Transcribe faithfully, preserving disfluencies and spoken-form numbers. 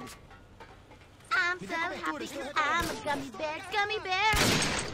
I'm so happy 'cause I'm a gummy bear, gummy bear.